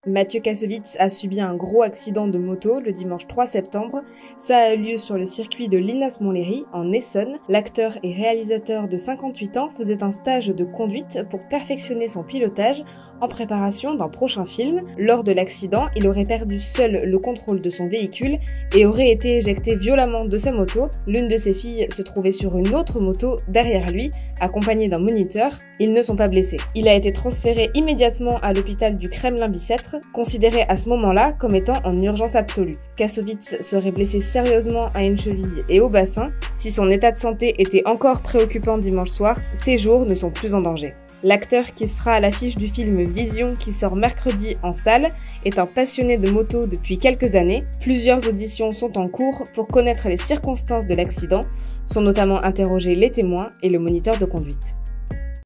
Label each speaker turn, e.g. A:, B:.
A: Mathieu Kassovitz a subi un gros accident de moto le dimanche 3 septembre. Ça a eu lieu sur le circuit de Linas-Montlhéry, en Essonne. L'acteur et réalisateur de 58 ans faisait un stage de conduite pour perfectionner son pilotage en préparation d'un prochain film. Lors de l'accident, il aurait perdu seul le contrôle de son véhicule et aurait été éjecté violemment de sa moto. L'une de ses filles se trouvait sur une autre moto derrière lui, accompagnée d'un moniteur. Ils ne sont pas blessés. Il a été transféré immédiatement à l'hôpital du Kremlin-Bicêtre, considéré à ce moment-là comme étant en urgence absolue. Kassovitz serait blessé sérieusement à une cheville et au bassin. Si son état de santé était encore préoccupant dimanche soir, ses jours ne sont plus en danger. L'acteur qui sera à l'affiche du film Vision qui sort mercredi en salle est un passionné de moto depuis quelques années. Plusieurs auditions sont en cours pour connaître les circonstances de l'accident. Sont notamment interrogés les témoins et le moniteur de conduite.